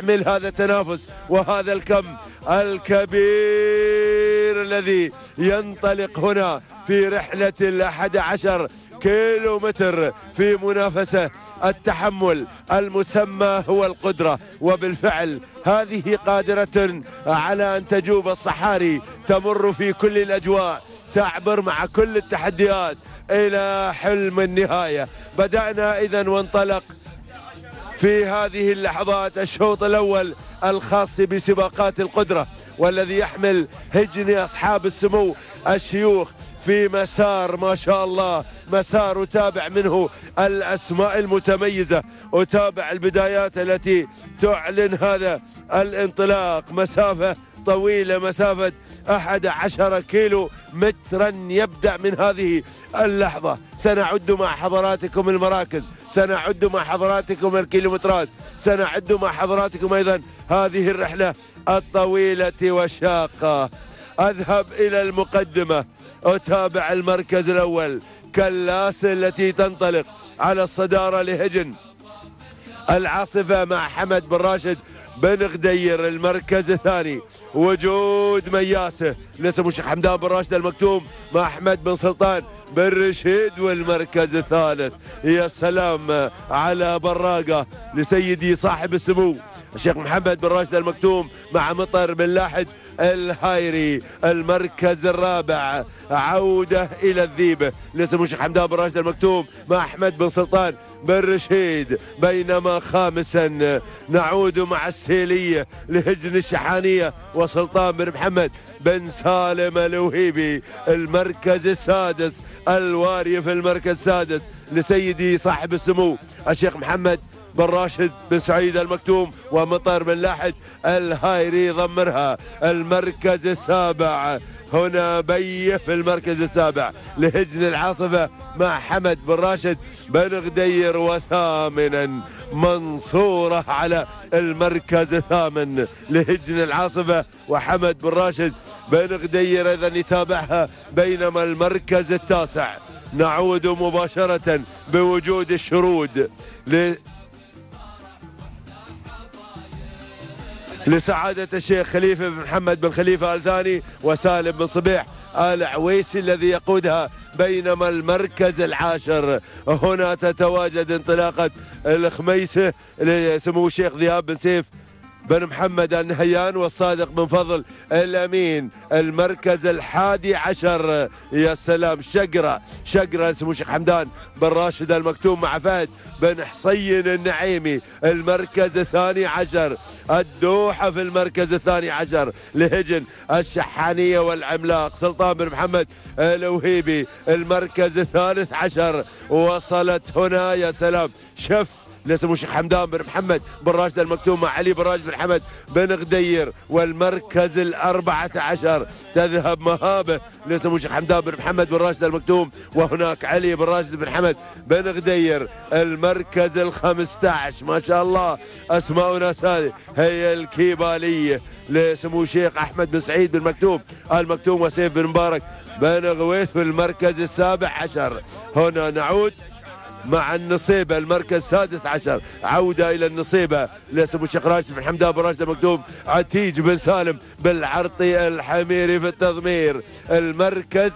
يحمل هذا التنافس وهذا الكم الكبير الذي ينطلق هنا في رحلة 11 كيلو متر في منافسة التحمل المسمى هو القدرة. وبالفعل هذه قادرة على أن تجوب الصحاري، تمر في كل الأجواء، تعبر مع كل التحديات إلى حلم النهاية. بدأنا إذن وانطلق في هذه اللحظات الشوط الأول الخاص بسباقات القدرة، والذي يحمل هجن أصحاب السمو الشيوخ في مسار ما شاء الله، مسار أتابع منه الأسماء المتميزة، أتابع البدايات التي تعلن هذا الانطلاق. مسافة طويلة، مسافة 11 كيلو مترا يبدأ من هذه اللحظة. سنعد مع حضراتكم المراكز، سنعد مع حضراتكم الكيلومترات، سنعد مع حضراتكم أيضا هذه الرحلة الطويلة والشاقة. أذهب إلى المقدمة، أتابع المركز الأول كلاس التي تنطلق على الصدارة لهجن العاصفة مع حمد بن راشد بن غدير. المركز الثاني وجود مياسه لسمو الشيخ حمدان بن راشد المكتوم مع أحمد بن سلطان بن رشيد. والمركز الثالث يا سلام على براقة لسيدي صاحب السمو الشيخ محمد بن راشد المكتوم مع مطر بن لاحد الهايري. المركز الرابع عودة إلى الذيبة لسمو الشيخ حمدان بن راشد المكتوم مع أحمد بن سلطان بن رشيد. بينما خامسا نعود مع السيلية لهجن الشحانية وسلطان بن محمد بن سالم الوهيبي. المركز السادس الواري في المركز السادس لسيدي صاحب السمو الشيخ محمد بن راشد بن سعيد المكتوم ومطر بن لاحد الهايري ضمرها. المركز السابع هنا بي في المركز السابع لهجن العاصفة مع حمد بن راشد بن غدير. وثامنا منصورة على المركز الثامن لهجن العاصفة وحمد بن راشد بن غدير ايضا يتابعها. بينما المركز التاسع نعود مباشرة بوجود الشرود لسعادة الشيخ خليفة بن محمد بن خليفة آل ثاني وسالم بن صبيح آل عويسي الذي يقودها. بينما المركز العاشر هنا تتواجد انطلاقة الخميسة لسمو الشيخ ذياب بن سيف بن محمد النهيان والصادق بن فضل الأمين. المركز الحادي عشر يا سلام شقرة لسمو الشيخ حمدان بن راشد المكتوم مع فهد بن حصين النعيمي. المركز الثاني عشر الدوحة في المركز الثاني عشر لهجن الشحانية والعملاق سلطان بن محمد الوهيبي. المركز الثالث عشر وصلت هنا يا سلام شف لسمو الشيخ حمدان بن محمد بن راشد المكتوم مع علي بن راشد بن حمد بن غدير. والمركز الأربعة عشر تذهب مهابة لسمو الشيخ حمدان بن محمد بن راشد المكتوم وهناك علي بن راشد بن حمد بن غدير. المركز الخمسة عشر ما شاء الله أسماء ناس هذه هي الكيبالية لسمو الشيخ أحمد بن سعيد بن مكتوم المكتوم وسيف بن مبارك بن غويث. في المركز السابع عشر هنا نعود مع النصيبة. المركز السادس عشر عودة إلى النصيبة لسمو الشيخ راشد بن حمدان بن راشد المكتوم عتيج بن سالم بالعرطي الحميري في التضمير. المركز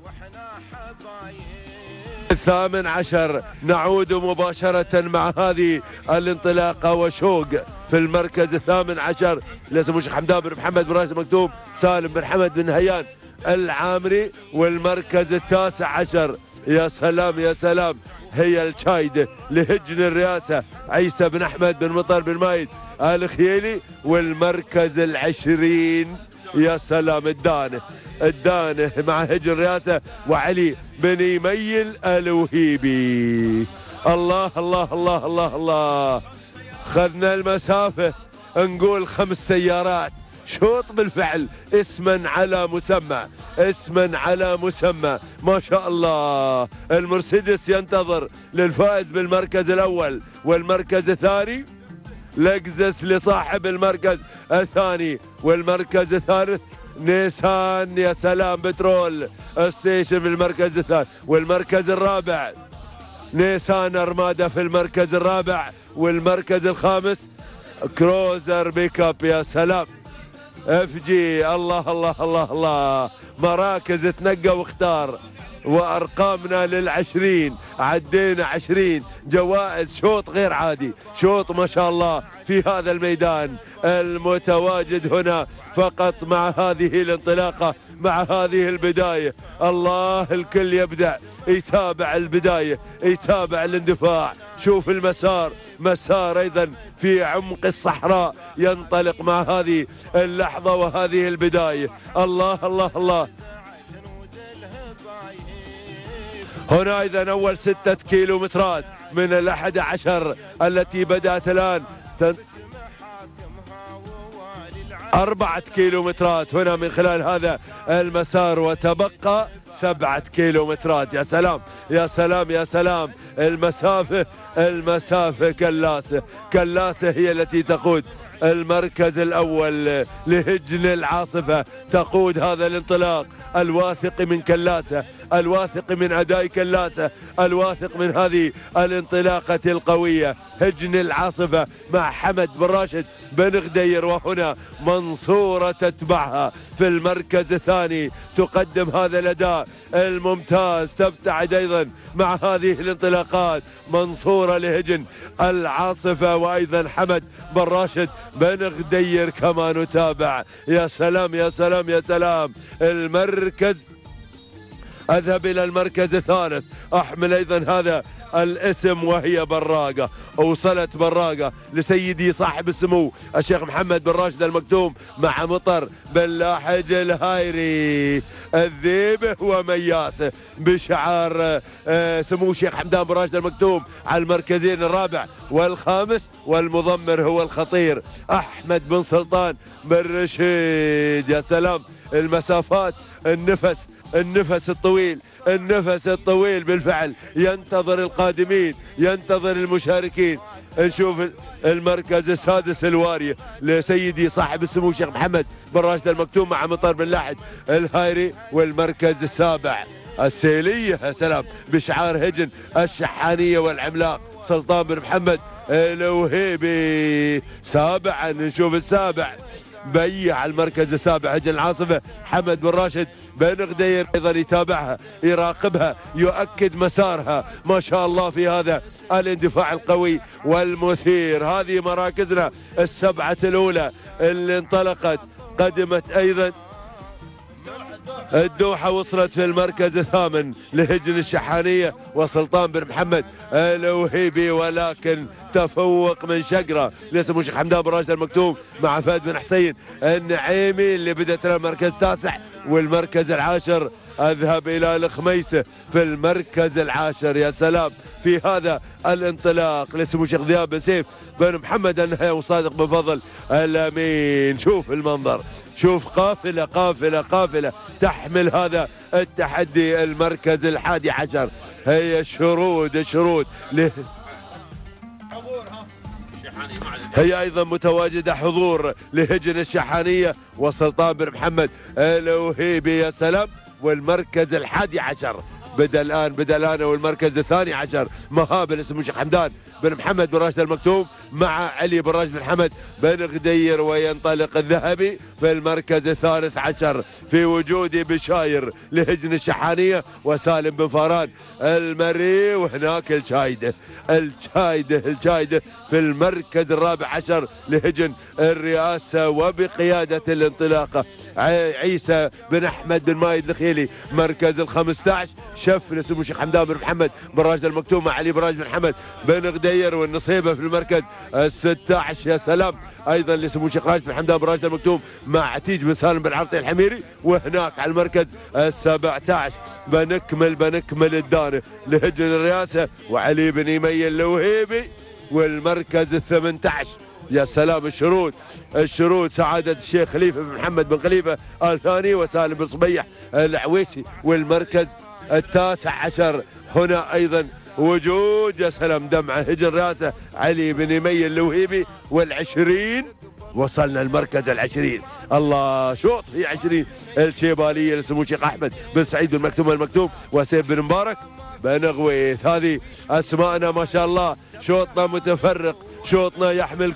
الثامن عشر نعود مباشرة مع هذه الانطلاقة وشوق. في المركز الثامن عشر لسمو الشيخ حمدان بن محمد بن راشد المكتوم سالم بن حمد بن هيان العامري. والمركز التاسع عشر يا سلام يا سلام هي الشايدة لهجن الرئاسة عيسى بن أحمد بن مطر بن مايد آل خيالي. والمركز العشرين يا سلام الدانه مع هجن الرئاسة وعلي بن يميل الوهيبي. الله الله الله الله الله خذنا المسافة نقول 5 سيارات شوط بالفعل اسما على مسمى اسما على مسمى ما شاء الله. المرسيدس ينتظر للفائز بالمركز الأول والمركز الثاني لكزس لصاحب المركز الثاني. والمركز الثالث نيسان يا سلام بترول ستيشن في المركز الثاني. والمركز الرابع نيسان أرمادا في المركز الرابع. والمركز الخامس كروزر بيك اب. يا سلام اف جي. الله الله الله الله. مراكز تنقى واختار، وارقامنا لل20 عدينا 20 جوائز. شوط غير عادي، شوط ما شاء الله في هذا الميدان المتواجد هنا فقط مع هذه الانطلاقة، مع هذه البداية. الله الكل يبدأ يتابع البداية، يتابع الاندفاع. شوف المسار، مسار أيضا في عمق الصحراء ينطلق مع هذه اللحظة وهذه البداية. الله الله الله. هنا إذا أول 6 كيلومترات من 11 التي بدأت الآن. 4 كيلومترات هنا من خلال هذا المسار، وتبقى 7 كيلومترات. يا سلام يا سلام يا سلام. المسافة كلاسة، كلاسة هي التي تقود المركز الأول لهجن العاصفة، تقود هذا الانطلاق. الواثق من كلاسة، الواثق من أداء كلاسة، الواثق من هذه الانطلاقة القوية. هجن العاصفة مع حمد بن راشد بن غدير، وهنا منصورة تتبعها في المركز الثاني، تقدم هذا الأداء الممتاز. تبتعد أيضا مع هذه الانطلاقات منصورة لهجن العاصفة، وأيضا حمد بن راشد بن غدير كما نتابع. يا سلام يا سلام يا سلام. أذهب إلى المركز الثالث، أحمل أيضا هذا الاسم وهي براقة. وصلت براقة لسيدي صاحب السمو الشيخ محمد بن راشد المكتوم مع مطر بن لاحج الهايري الذيبه ومياسه بشعار سمو الشيخ حمدان بن راشد المكتوم على المركزين الرابع والخامس، والمضمر هو الخطير أحمد بن سلطان بن رشيد. يا سلام المسافات، النفس الطويل، النفس الطويل بالفعل. ينتظر القادمين، ينتظر المشاركين. نشوف المركز السادس الوارية لسيدي صاحب السمو الشيخ محمد بن راشد المكتوم مع مطر بن لاحج الهايري. والمركز السابع السيلية، يا سلام، بشعار هجن الشحانية والعملاق سلطان بن محمد الوهيبي. سابعا نشوف السابع بيع المركز السابع هجن العاصفة حمد بن راشد بن غدير، ايضا يتابعها يراقبها يؤكد مسارها ما شاء الله في هذا الاندفاع القوي والمثير. هذه مراكزنا السبعة الاولى اللي انطلقت. قدمت ايضا الدوحة، وصلت في المركز الثامن لهجن الشحانية وسلطان بن محمد الوهيبي، ولكن تفوق من شقرة لسمو الشيخ حمدان بن راشد المكتوم مع فهد بن حسين النعيمي اللي بدأت له المركز التاسع. والمركز العاشر أذهب إلى الخميسة في المركز العاشر. يا سلام في هذا الانطلاق لسمو الشيخ ذياب بن سيف بن محمد النهية وصادق بن فضل الأمين. شوف المنظر، شوف قافلة قافلة قافلة تحمل هذا التحدي. المركز الحادي عشر هي الشرود هي أيضا متواجدة حضور لهجن الشحانية وسلطان بن محمد الوهيبي. يا سلام. والمركز الحادي عشر بدأ الآن والمركز الثاني عشر مهابل اسمه الشيخ حمدان بن محمد بن راشد المكتوم مع علي بن راشد بن حمد بن غدير. وينطلق الذهبي في المركز الثالث عشر في وجود بشاير لهجن الشحانية وسالم بن فاران المري. وهناك الجايدة في المركز الرابع عشر لهجن الرئاسة وبقيادة الانطلاقة عيسى بن أحمد بن مايد الخيلي. مركز ال15 شف لسمو الشيخ حمدان بن محمد بن راشد المكتوم مع علي بن راشد بن حمد بن غدير. والنصيبة في المركز ال16. يا سلام أيضا لسمو الشيخ راشد بن حمدان بن راشد المكتوم مع عتيج بن سالم بن عرطي الحميري. وهناك على المركز ال17 بنكمل الدانة لهجن الرئاسة وعلي بن يمي الوهيبي. والمركز ال18 يا سلام الشرود سعادة الشيخ خليفة بن محمد بن خليفة الثاني وسالم بن صبيح العويسي. والمركز التاسع عشر هنا أيضا وجود يا سلام دمعة هجن راسه علي بن يمي الوهيبي. والعشرين وصلنا المركز العشرين. الله شوط في 20 الشيبالية لسمو الشيخ أحمد بن سعيد المكتوم وسيف بن مبارك بن غويث. هذه أسماءنا ما شاء الله. شوطنا متفرق، شوطنا يحمل كل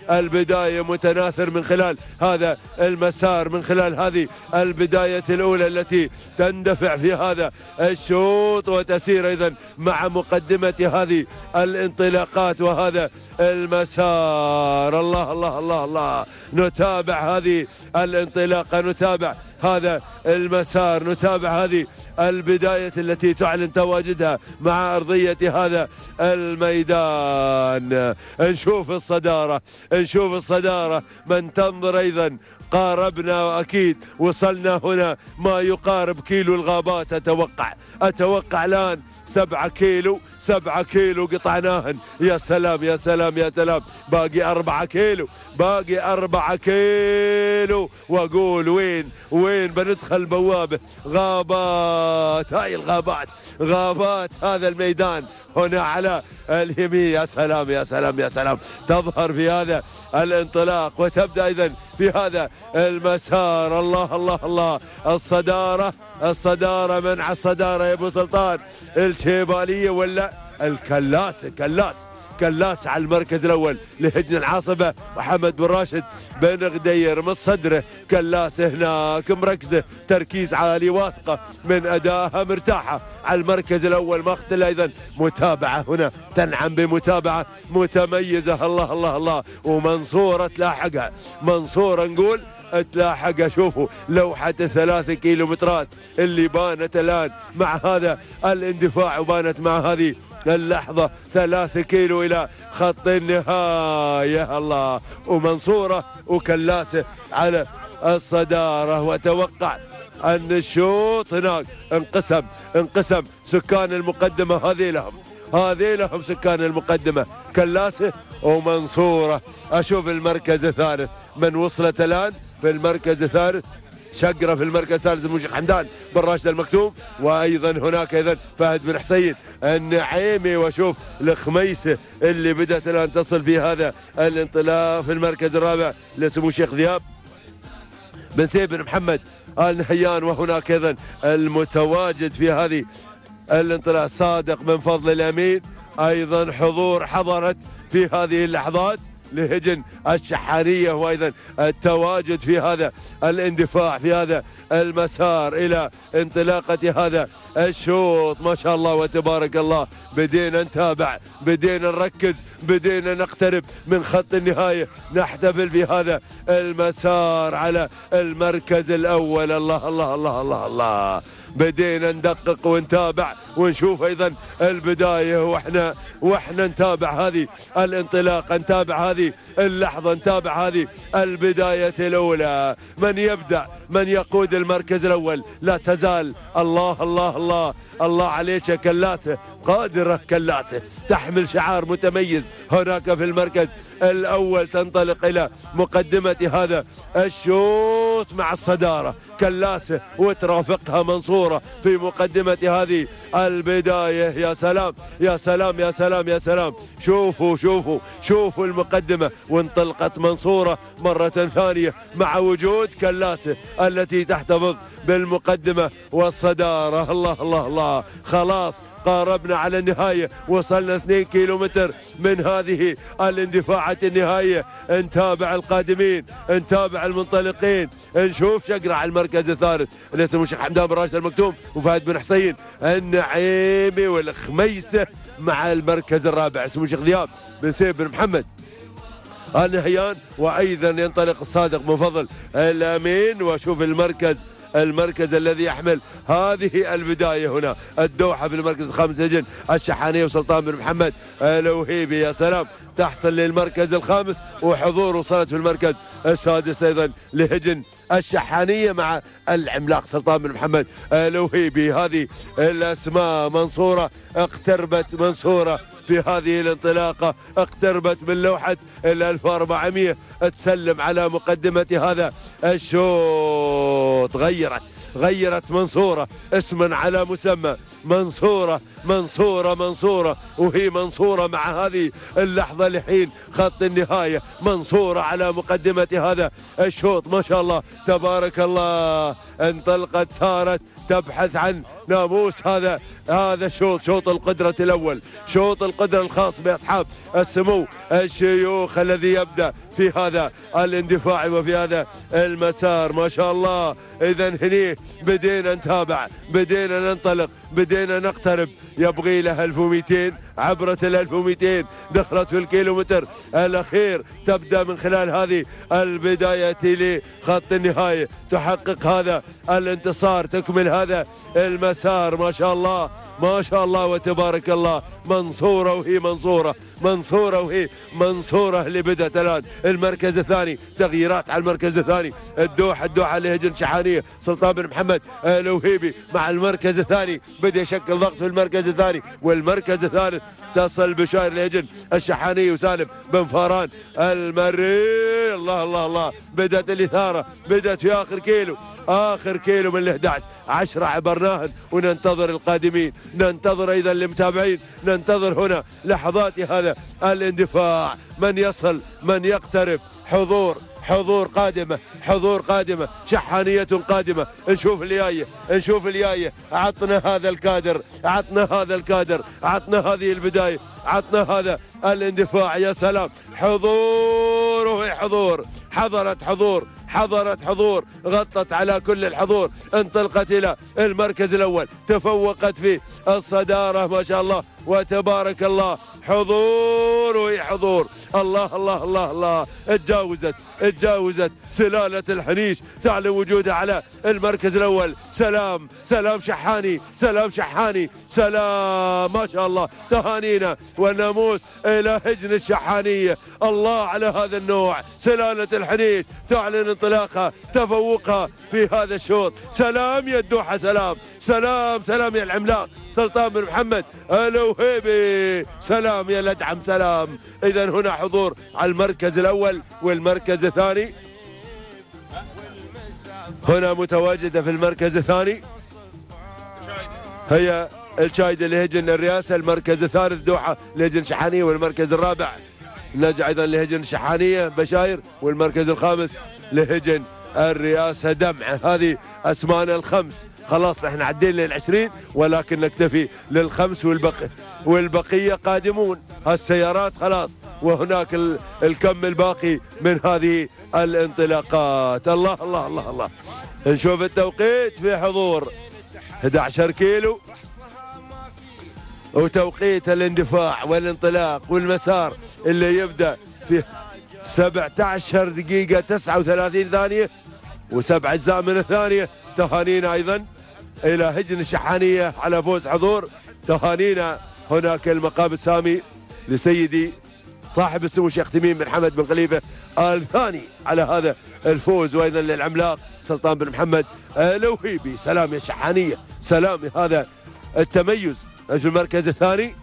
البداية متناثر من خلال هذا المسار، من خلال هذه البداية الأولى التي تندفع في هذا الشوط وتسير أيضا مع مقدمة هذه الانطلاقات وهذا المسار. الله الله الله الله، نتابع هذه الانطلاقة، نتابع هذا المسار، نتابع هذه البداية التي تعلن تواجدها مع أرضية هذا الميدان. نشوف الصدارة، نشوف الصدارة، من تنظر أيضا قاربنا وأكيد وصلنا هنا ما يقارب كيلو الغابات. أتوقع الآن 7 كيلو قطعناهن. يا سلام يا سلام يا سلام، باقي 4 كيلو، باقي 4 كيلو، واقول وين بندخل بوابه غابات. هاي الغابات، غابات هذا الميدان هنا على اليمين. يا سلام يا سلام يا سلام، تظهر في هذا الانطلاق وتبدأ أيضا في هذا المسار. الله الله الله، الصدارة منع الصدارة يا أبو سلطان، الشيبالية ولا كلاس على المركز الأول لهجن العاصفة. محمد بن راشد بن غدير من صدره، كلاس هناك مركزة تركيز عالي، واثقة من أدائها، مرتاحة على المركز الأول. مقتل أيضا متابعة هنا، تنعم بمتابعة متميزة. الله الله الله، ومنصورة تلاحقها، منصورة نقول تلاحقها. شوفوا لوحة 3 كيلومترات اللي بانت الآن مع هذا الاندفاع، وبانت مع هذه اللحظة 3 كيلو إلى خط النهاية. الله، ومنصورة وكلاسة على الصدارة. وأتوقع أن الشوط هناك انقسم سكان المقدمة، هذه لهم سكان المقدمة، كلاسة ومنصورة. أشوف المركز الثالث من وصلت الآن في المركز الثالث، شقرة في المركز الثالث المشيخ حمدان بن راشد المكتوم، وايضا هناك ايضا فهد بن حسين النعيمي. واشوف الخميسه اللي بدات الان تصل في هذا الانطلاق. في المركز الرابع لسمو الشيخ ذياب بن سيف بن محمد آل نهيان. وهناك ايضا المتواجد في هذه الانطلاق صادق بن فضل الامين، ايضا حضرت في هذه اللحظات لهجن الشحانية، وايضا التواجد في هذا الاندفاع في هذا المسار الى انطلاقة هذا الشوط. ما شاء الله وتبارك الله، بدينا نتابع، بدينا نركز، بدينا نقترب من خط النهاية، نحتفل في هذا المسار على المركز الأول. الله الله الله الله الله، بدينا ندقق ونتابع ونشوف ايضا البداية، واحنا نتابع هذه الانطلاقة، نتابع هذه اللحظة، نتابع هذه البداية الأولى. من يبدأ، من يقود المركز الأول؟ لا تزال الله الله الله الله عليك يا كلاسة، قادرة كلاسة، تحمل شعار متميز هناك في المركز الأول، تنطلق إلى مقدمة هذا الشوط مع الصدارة كلاسة، وترافقها منصورة في مقدمة هذه البداية. يا سلام يا سلام يا سلام يا سلام، شوفوا المقدمة، وانطلقت منصورة مرة ثانية مع وجود كلاسة التي تحتفظ بالمقدمة والصدارة. الله الله الله، خلاص قاربنا على النهاية، وصلنا 2 كيلومتر من هذه الاندفاعات النهائية. نتابع القادمين، نتابع المنطلقين، نشوف شقرة على المركز الثالث الاسم الشيخ حمدان بن راشد المكتوم وفهد بن حسين النعيمي والخميسة مع المركز الرابع اسمه الشيخ ذياب بن سيف بن محمد آل نهيان، وايضا ينطلق الصادق بن فضل الامين. واشوف المركز الذي يحمل هذه البداية هنا، الدوحة في المركز الخامس هجن الشحانية وسلطان بن محمد الوهيبي. يا سلام، تحصل للمركز الخامس، وحضور وصلت في المركز السادس ايضا لهجن الشحانية مع العملاق سلطان بن محمد الوهيبي. هذه الاسماء. منصورة اقتربت، منصورة في هذه الانطلاقة اقتربت من لوحة 1400 تسلم على مقدمة هذا الشوط. غيرت منصورة اسما على مسمى، منصورة، وهي منصورة مع هذه اللحظة لحين خط النهاية. منصورة على مقدمة هذا الشوط، ما شاء الله تبارك الله، انطلقت، سارت تبحث عن ناموس هذا الشوط، شوط القدرة الأول، شوط القدرة الخاص بأصحاب السمو الشيوخ، الذي يبدأ في هذا الاندفاع وفي هذا المسار ما شاء الله. إذا هني بدينا نتابع، بدينا ننطلق، بدينا نقترب. يبغي له 1200، عبرت ال 1200 دخلت في الكيلومتر الأخير. تبدأ من خلال هذه البداية لخط النهاية، تحقق هذا الانتصار، تكمل هذا المسار. ما شاء الله ما شاء الله وتبارك الله. منصورة وهي منصورة، منصورة وهي منصورة اللي بدأت الآن المركز الثاني. تغييرات على المركز الثاني. الدوحة لهجن شحانية. سلطان بن محمد الوهيبي مع المركز الثاني، بدأ يشكل ضغط في المركز الثاني. والمركز الثالث تصل بشاير لهجن الشحانية وسالم بن فاران المري. الله الله الله، بدأت الإثارة، بدأت في آخر كيلو من ال11 10 عبرناهن. وننتظر القادمين، ننتظر أيضا المتابعين، ننتظر هنا لحظات هذا الاندفاع. من يصل، من يقترب. حضور قادمة، شحانية قادمة. نشوف الجاية، عطنا هذا الكادر، عطنا هذه البداية، عطنا هذا الاندفاع. يا سلام، حضور وهي حضور، حضرت حضور، غطت على كل الحضور، انطلقت إلى المركز الأول، تفوقت في الصدارة ما شاء الله وتبارك الله. حضور وهي حضور. الله الله الله الله، اتجاوزت سلالة الحنيش، تعلن وجودها على المركز الأول. سلام شحاني، سلام ما شاء الله. تهانينا والناموس إلى هجن الشحانية. الله على هذا النوع. سلالة الحنيش تعلن انطلاقها، تفوقها في هذا الشوط. سلام يا الدوحة، سلام يا العملاق سلطان بن محمد الوهيبي. سلام يا الأدعم، سلام. إذا هنا حضور على المركز الأول والمركز الثاني. هنا متواجدة في المركز الثاني هي الشايدة لهجن الرئاسة. المركز الثالث دوحة لهجن شحانية، والمركز الرابع نجع أيضا لهجن شحانية بشاير، والمركز الخامس لهجن الرئاسة دمعة. هذه أسمانا الخمس. خلاص نحن عدينا لل20 ولكن نكتفي للخمس، والبقية قادمون. هالسيارات خلاص، وهناك الكم الباقي من هذه الانطلاقات. الله الله الله الله. نشوف التوقيت في حضور 11 كيلو، وتوقيت الاندفاع والانطلاق والمسار اللي يبدأ في 17 دقيقة 39 ثانية و7 أجزاء من الثانية. تهانينا أيضا إلى هجن الشحانية على فوز حضور. تهانينا هناك المقام السامي لسيدي صاحب السمو الشيخ تميم بن حمد بن خليفة الثاني على هذا الفوز، وأيضا للعملاق سلطان بن محمد الوهيبي. سلام يا الشحانية، سلام يا هذا التميز. في المركز الثاني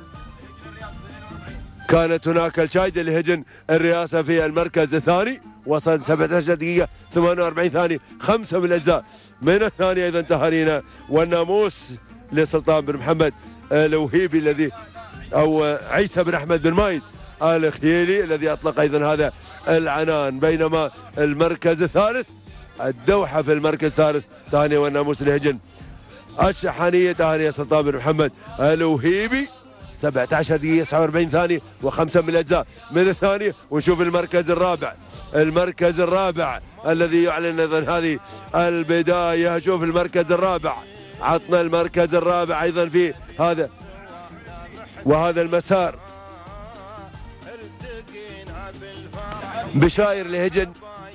كانت هناك الشايدة لهجن الرئاسة في المركز الثاني، وصل 17 دقيقة 48 ثانية 5 من الأجزاء من الثانية. أيضا تهانينا والناموس لسلطان بن محمد الوهيبي الذي أو عيسى بن أحمد بن مايد الخيلي الذي أطلق أيضا هذا العنان. بينما المركز الثالث الدوحة في المركز الثالث تهانية والناموس لهجن الشحانية. تهانية سلطان بن محمد الوهيبي 17 دقيقة 49 ثانية و5 من الأجزاء من الثانية. ونشوف المركز الرابع الذي يعلن أيضا هذه البداية. شوف المركز الرابع، عطنا المركز الرابع أيضا في هذا وهذا المسار. بشاير لهجن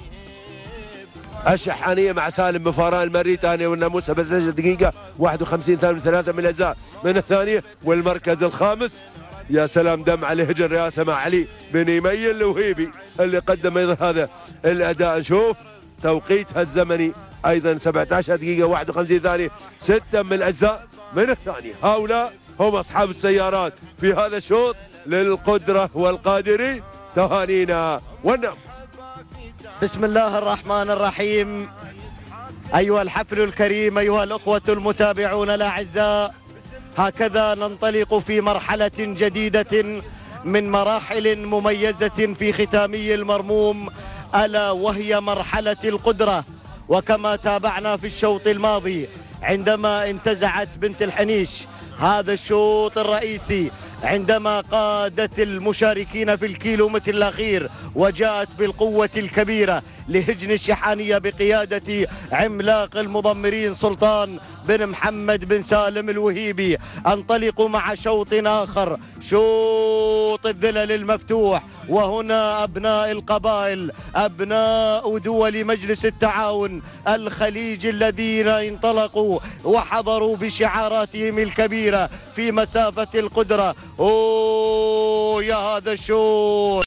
الشحانية مع سالم بن فاران المري. تهانية والناموس 17 دقيقة 51 ثانية 3 من الأجزاء من الثانية. والمركز الخامس يا سلام دمعة لهجن رئاسة مع علي بن يمي الوهيبي اللي قدم أيضا هذا الأداء. نشوف توقيتها الزمني أيضا 17 دقيقة 51 ثانية 6 من الأجزاء من الثانية. هؤلاء هم أصحاب السيارات في هذا الشوط للقدرة والقادرين. تهانينا والنعم. بسم الله الرحمن الرحيم. أيها الحفل الكريم، أيها الأخوة المتابعون الأعزاء، هكذا ننطلق في مرحلة جديدة من مراحل مميزة في ختامي المرموم، ألا وهي مرحلة القدرة. وكما تابعنا في الشوط الماضي عندما انتزعت بنت الحنيش هذا الشوط الرئيسي، عندما قادت المشاركين في الكيلومتر الأخير وجاءت بالقوة الكبيرة لهجن الشحانية بقيادة عملاق المضمرين سلطان بن محمد بن سالم الوهيبي. انطلقوا مع شوط آخر، شوط الذلل المفتوح. وهنا أبناء القبائل، أبناء دول مجلس التعاون الخليج الذين انطلقوا وحضروا بشعاراتهم الكبيرة في مسافة القدرة. أوه يا هذا الشوط،